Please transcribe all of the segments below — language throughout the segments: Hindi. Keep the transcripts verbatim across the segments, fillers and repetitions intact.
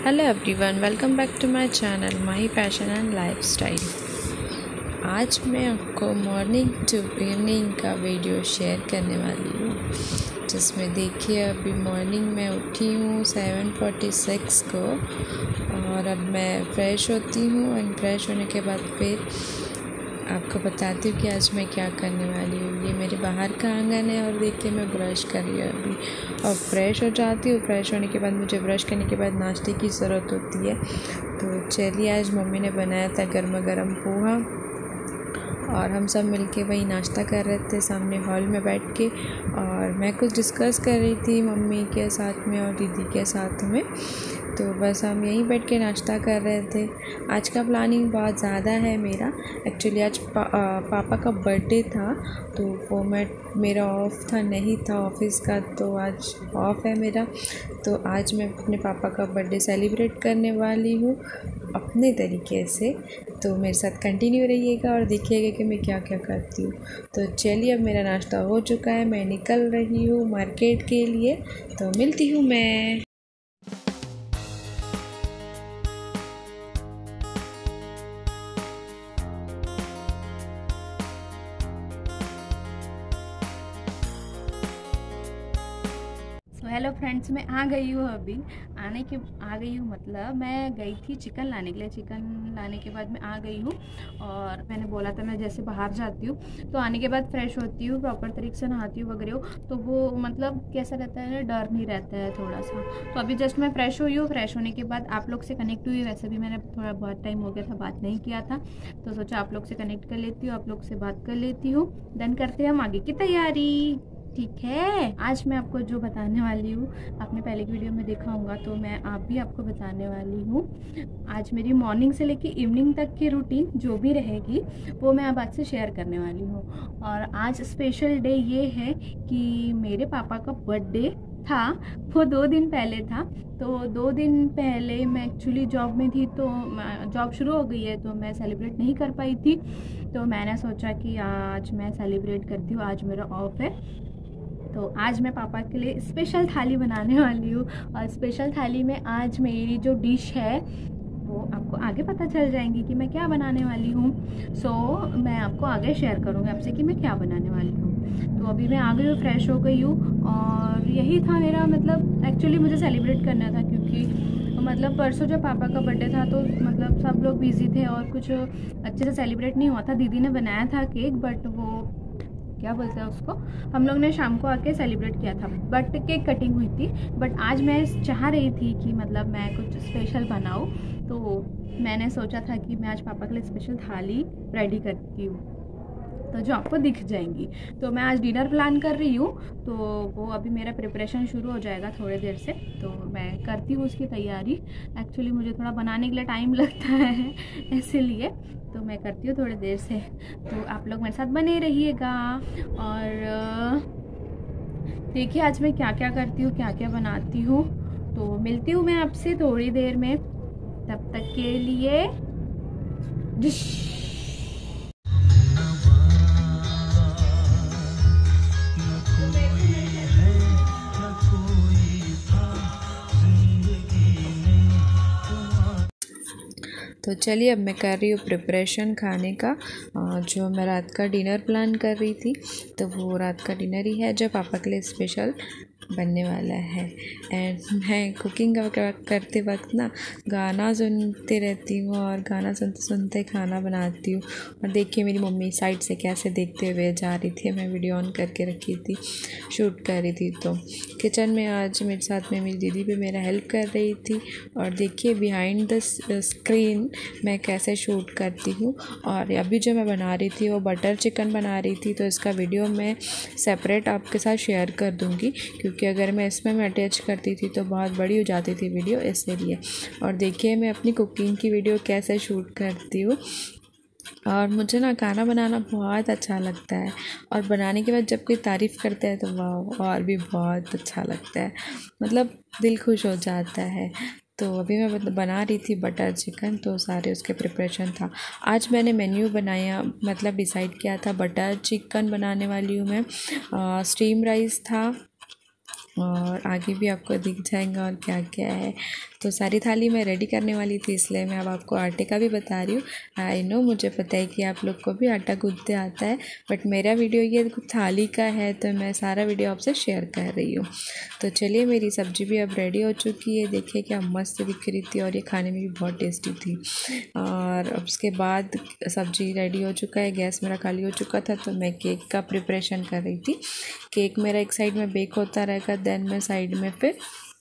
Hello everyone, welcome back to my channel Mahi fashion and lifestyle. आज मैं आपको मॉर्निंग टू इवनिंग का वीडियो शेयर करने वाली हूँ, जिसमें देखिए अभी मॉर्निंग में उठी हूँ सेवन फोर्टी सिक्स को और अब मैं फ़्रेश होती हूँ एंड फ्रेश होने के बाद फिर आपको बताती हूँ कि आज मैं क्या करने वाली हूँ। ये मेरे बाहर का आंगन है और देखिए मैं ब्रश कर रही हूँ अभी और फ्रेश हो जाती हूँ। फ्रेश होने के बाद मुझे ब्रश करने के बाद नाश्ते की ज़रूरत होती है, तो चलिए आज मम्मी ने बनाया था गर्मा गर्म पोहा और हम सब मिलके वही नाश्ता कर रहे थे सामने हॉल में बैठ के। और मैं कुछ डिस्कस कर रही थी मम्मी के साथ में और दीदी के साथ में, तो बस हम यहीं बैठ के नाश्ता कर रहे थे। आज का प्लानिंग बहुत ज़्यादा है मेरा। एक्चुअली आज पा, आ, पापा का बर्थडे था, तो वो मैं मेरा ऑफ था नहीं था ऑफिस का, तो आज ऑफ है मेरा। तो आज मैं अपने पापा का बर्थडे सेलिब्रेट करने वाली हूँ अपने तरीके से। तो मेरे साथ कंटिन्यू रहिएगा और देखिएगा कि मैं क्या क्या करती हूँ। तो चलिए अब मेरा नाश्ता हो चुका है, मैं निकल रही हूँ मार्केट के लिए, तो मिलती हूँ मैं। तो हेलो फ्रेंड्स, मैं आ गई हूँ। अभी आने के आ गई हूँ मतलब मैं गई थी चिकन लाने के लिए। चिकन लाने के बाद मैं आ गई हूँ और मैंने बोला था मैं जैसे बाहर जाती हूँ तो आने के बाद फ्रेश होती हूँ, प्रॉपर तरीके से नहाती हूँ वगैरह हो, तो वो मतलब कैसा रहता है ना, डर नहीं रहता है थोड़ा सा। तो अभी जस्ट मैं फ्रेश हुई हूँ। फ्रेश होने के बाद आप लोग से कनेक्ट हुई। वैसे भी मैंने थोड़ा बहुत टाइम हो गया था बात नहीं किया था, तो सोचा आप लोग से कनेक्ट कर लेती हूँ, आप लोग से बात कर लेती हूँ, देन करते हैं हम आगे की तैयारी। ठीक है, आज मैं आपको जो बताने वाली हूँ, आपने पहले की वीडियो में देखा होगा, तो मैं आप भी आपको बताने वाली हूँ। आज मेरी मॉर्निंग से लेके इवनिंग तक की रूटीन जो भी रहेगी वो मैं अब आज से शेयर करने वाली हूँ। और आज स्पेशल डे ये है कि मेरे पापा का बर्थडे था, वो दो दिन पहले था। तो दो दिन पहले मैं एक्चुअली जॉब में थी, तो जॉब शुरू हो गई है तो मैं सेलिब्रेट नहीं कर पाई थी। तो मैंने सोचा कि आज मैं सेलिब्रेट करती हूँ, आज मेरा ऑफ है। तो आज मैं पापा के लिए स्पेशल थाली बनाने वाली हूँ और स्पेशल थाली में आज मेरी जो डिश है वो आपको आगे पता चल जाएंगी कि मैं क्या बनाने वाली हूँ। सो so, मैं आपको आगे शेयर करूँगी आपसे कि मैं क्या बनाने वाली हूँ। तो अभी मैं आ गई हूँ, फ्रेश हो गई हूँ और यही था मेरा मतलब एक्चुअली मुझे सेलिब्रेट करना था, क्योंकि मतलब परसों जब पापा का बर्थडे था तो मतलब सब लोग बिजी थे और कुछ अच्छे से सेलिब्रेट नहीं हुआ था। दीदी ने बनाया था केक, बट वो क्या बोलते हैं उसको, हम लोग ने शाम को आके सेलिब्रेट किया था, बट केक कटिंग हुई थी। बट आज मैं चाह रही थी कि मतलब मैं कुछ स्पेशल बनाऊँ, तो मैंने सोचा था कि मैं आज पापा के लिए स्पेशल थाली रेडी करती हूँ, तो जो आपको दिख जाएंगी। तो मैं आज डिनर प्लान कर रही हूँ, तो वो अभी मेरा प्रिपरेशन शुरू हो जाएगा थोड़ी देर से, तो मैं करती हूँ उसकी तैयारी। एक्चुअली मुझे थोड़ा बनाने के लिए टाइम लगता है इसीलिए, तो मैं करती हूँ थोड़ी देर से। तो आप लोग मेरे साथ बने रहिएगा और देखिए आज मैं क्या क्या करती हूँ, क्या क्या बनाती हूँ। तो मिलती हूँ मैं आपसे थोड़ी देर में, तब तक के लिए डिश। तो चलिए अब मैं कर रही हूँ प्रिपरेशन खाने का। जो मैं रात का डिनर प्लान कर रही थी, तो वो रात का डिनर ही है जो पापा के लिए स्पेशल बनने वाला है। एंड मैं कुकिंग करते वक्त ना गाना सुनते रहती हूँ और गाना सुनते सुनते खाना बनाती हूँ। और देखिए मेरी मम्मी साइड से कैसे देखते हुए जा रही थी, मैं वीडियो ऑन करके रखी थी, शूट कर रही थी। तो किचन में आज मेरे साथ में मेरी दीदी भी मेरा हेल्प कर रही थी और देखिए बिहाइंड द स्क्रीन मैं कैसे शूट करती हूँ। और अभी जो मैं बना रही थी वो बटर चिकन बना रही थी, तो इसका वीडियो मैं सेपरेट आपके साथ शेयर कर दूँगी, क्योंकि अगर मैं इसमें मैं अटैच करती थी तो बहुत बड़ी हो जाती थी वीडियो, इसलिए। और देखिए मैं अपनी कुकिंग की वीडियो कैसे शूट करती हूँ। और मुझे ना खाना बनाना बहुत अच्छा लगता है और बनाने के बाद जब कोई तारीफ़ करता है तो वाह और भी बहुत अच्छा लगता है, मतलब दिल खुश हो जाता है। तो अभी मैं बना रही थी बटर चिकन, तो सारे उसके प्रिपरेशन था। आज मैंने मेन्यू बनाया, मतलब डिसाइड किया था बटर चिकन बनाने वाली हूँ मैं। स्टीम राइस था, और आगे भी आपको दिख जाएगा और क्या क्या है। तो सारी थाली मैं रेडी करने वाली थी, इसलिए मैं अब आपको आटे का भी बता रही हूँ। आई नो, मुझे पता है कि आप लोग को भी आटा गूंथते आता है, बट मेरा वीडियो ये थाली का है तो मैं सारा वीडियो आपसे शेयर कर रही हूँ। तो चलिए, मेरी सब्ज़ी भी अब रेडी हो चुकी है। देखिए क्या मस्त दिख रही थी और ये खाने में भी बहुत टेस्टी थी। और अब उसके बाद सब्ज़ी रेडी हो चुका है, गैस मेरा खाली हो चुका था, तो मैं केक का प्रिपरेशन कर रही थी। केक मेरा एक साइड में बेक होता रहेगा, देन मैं साइड में फिर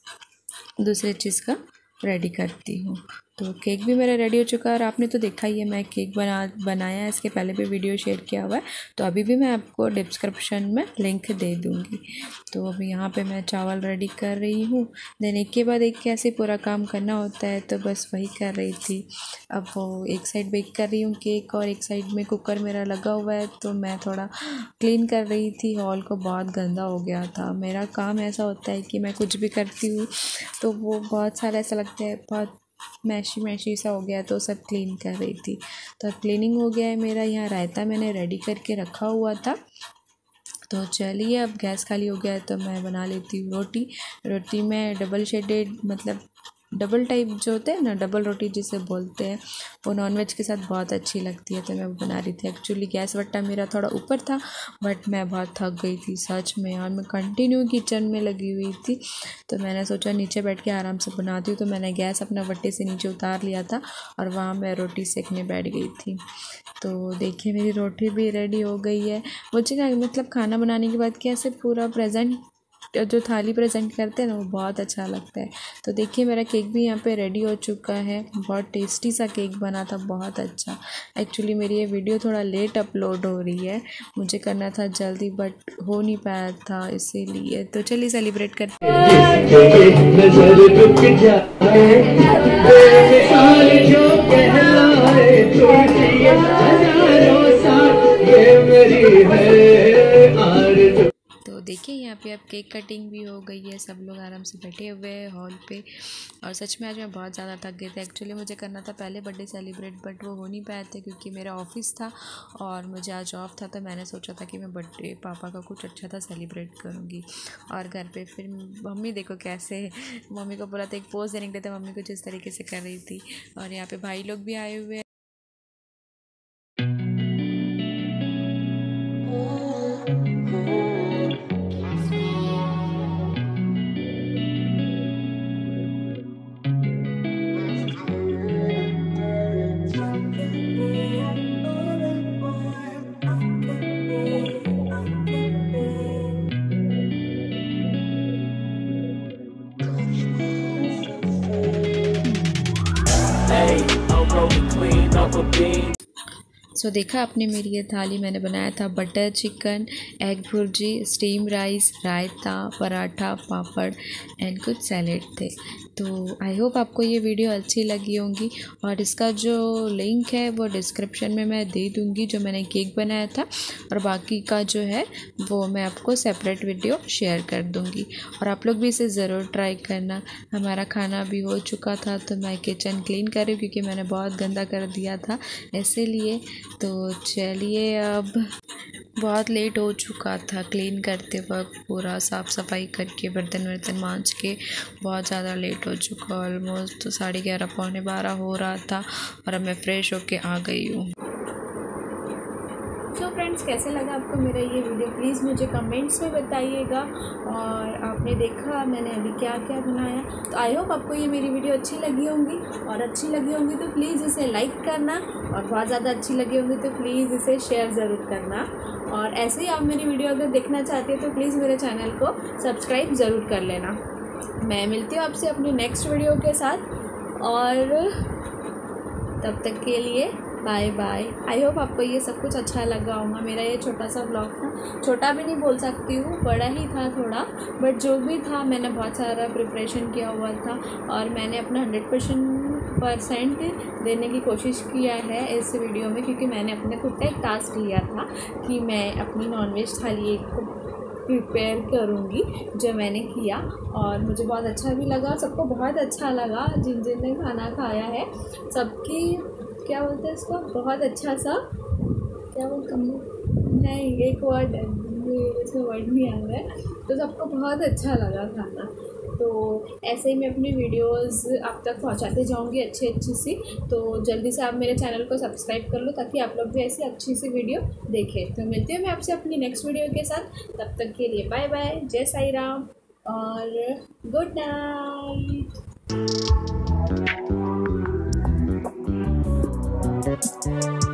दूसरे चीज़ का रेडी करती हूँ। तो केक भी मेरा रेडी हो चुका है और आपने तो देखा ही है मैं केक बना बनाया है, इसके पहले भी वीडियो शेयर किया हुआ है, तो अभी भी मैं आपको डिस्क्रिप्शन में लिंक दे दूँगी। तो अभी यहाँ पे मैं चावल रेडी कर रही हूँ, देन एक के बाद एक कैसे पूरा काम करना होता है, तो बस वही कर रही थी। अब वो एक साइड बेक कर रही हूँ केक और एक साइड में कुकर मेरा लगा हुआ है, तो मैं थोड़ा क्लीन कर रही थी। हॉल को बहुत गंदा हो गया था। मेरा काम ऐसा होता है कि मैं कुछ भी करती हूँ तो वो बहुत सारा ऐसा लगता है, बहुत मैशी मैशी सा हो गया, तो सब क्लीन कर रही थी। तो अब क्लीनिंग हो गया है मेरा। यहाँ रायता मैंने रेडी करके रखा हुआ था। तो चलिए, अब गैस खाली हो गया है तो मैं बना लेती हूँ रोटी। रोटी में डबल शेडेड, मतलब डबल टाइप जो होते हैं ना, डबल रोटी जिसे बोलते हैं, वो नॉनवेज के साथ बहुत अच्छी लगती है, तो मैं वो बना रही थी। एक्चुअली गैस बट्टा मेरा थोड़ा ऊपर था, बट मैं बहुत थक गई थी सच में, और मैं कंटिन्यू किचन में लगी हुई थी, तो मैंने सोचा नीचे बैठ के आराम से बनाती हूँ। तो मैंने गैस अपना बट्टे से नीचे उतार लिया था और वहाँ मैं रोटी सेकने बैठ गई थी। तो देखिए, मेरी रोटी भी रेडी हो गई है। मुझे ना मतलब खाना बनाने के बाद कैसे पूरा प्रेजेंट, जो थाली प्रेजेंट करते हैं ना, वो बहुत अच्छा लगता है। तो देखिए, मेरा केक भी यहाँ पे रेडी हो चुका है। बहुत टेस्टी सा केक बना था, बहुत अच्छा। एक्चुअली मेरी ये वीडियो थोड़ा लेट अपलोड हो रही है, मुझे करना था जल्दी बट हो नहीं पाया था, इसीलिए। तो चलिए सेलिब्रेट करते हैं। तो देखिए, यहाँ पे अब केक कटिंग भी हो गई है, सब लोग आराम से बैठे हुए हैं हॉल पे। और सच में आज मैं बहुत ज़्यादा थक गई थी। एक्चुअली मुझे करना था पहले बर्थडे सेलिब्रेट, बट वो हो नहीं पाया था क्योंकि मेरा ऑफिस था और मुझे आज ऑफ था। तो मैंने सोचा था कि मैं बर्थडे पापा का कुछ अच्छा था सेलिब्रेट करूँगी। और घर पे फिर मम्मी देखो कैसे, मम्मी को बोला था एक पोज देने के लिए, तो मम्मी कुछ इस तरीके से कर रही थी। और यहाँ पर भाई लोग भी आए हुए हैं। सो so, देखा आपने मेरी ये थाली मैंने बनाया था butter chicken, egg bhurji, steam rice, raita, paratha, papad and कुछ सैलेड थे। तो आई होप आपको ये वीडियो अच्छी लगी होंगी और इसका जो लिंक है वो डिस्क्रिप्शन में मैं दे दूँगी, जो मैंने केक बनाया था, और बाकी का जो है वो मैं आपको सेपरेट वीडियो शेयर कर दूँगी। और आप लोग भी इसे ज़रूर ट्राई करना। हमारा खाना भी हो चुका था, तो मैं किचन क्लीन कर रही हूँ क्योंकि मैंने बहुत गंदा कर दिया था इसीलिए। तो चलिए, अब बहुत लेट हो चुका था क्लीन करते वक्त, पूरा साफ़ सफाई करके बर्तन वर्तन मांज के बहुत ज़्यादा लेट हो चुका। ऑलमोस्ट तो साढ़े ग्यारह पौने बारह हो रहा था और अब मैं फ़्रेश होके आ गई हूँ। तो फ्रेंड्स, कैसे लगा आपको मेरा ये वीडियो, प्लीज़ मुझे कमेंट्स में बताइएगा। और आपने देखा मैंने अभी क्या क्या बनाया, तो आई होप आपको ये मेरी वीडियो अच्छी लगी होंगी। और अच्छी लगी होंगी तो प्लीज़ इसे लाइक करना, और बहुत ज़्यादा अच्छी लगी होंगी तो प्लीज़ इसे शेयर ज़रूर करना। और ऐसे ही आप मेरी वीडियो अगर देखना चाहते हो तो प्लीज़ मेरे चैनल को सब्सक्राइब ज़रूर कर लेना। मैं मिलती हूँ आपसे अपनी नेक्स्ट वीडियो के साथ, और तब तक के लिए बाय बाय। आई होप आपको ये सब कुछ अच्छा लगा होगा। मेरा ये छोटा सा ब्लॉग था, छोटा भी नहीं बोल सकती हूँ, बड़ा ही था थोड़ा, बट जो भी था मैंने बहुत सारा प्रिपरेशन किया हुआ था और मैंने अपना हंड्रेड परसेंट परसेंट देने की कोशिश किया है इस वीडियो में, क्योंकि मैंने अपने खुद का एक टास्क लिया था कि मैं अपनी नॉनवेज थाली एक प्रिपेयर करूँगी, जो मैंने किया और मुझे बहुत अच्छा भी लगा, सबको बहुत अच्छा लगा। जिन जिन ने खाना खाया है सबकी, क्या बोलते हैं इसको, बहुत अच्छा सा, क्या बोलते हैं, नहीं एक वर्ड इसमें वर्ड नहीं आ रहा है, तो सबको बहुत अच्छा लगा खाना। तो ऐसे ही मैं अपनी वीडियोस आप तक पहुंचाते जाऊंगी अच्छी अच्छी सी। तो जल्दी से आप मेरे चैनल को सब्सक्राइब कर लो ताकि आप लोग भी ऐसी अच्छी सी वीडियो देखें। तो मिलती हूँ मैं आपसे अपनी नेक्स्ट वीडियो के साथ। तब तक के लिए बाय बाय, जय साई राम और गुड नाइट।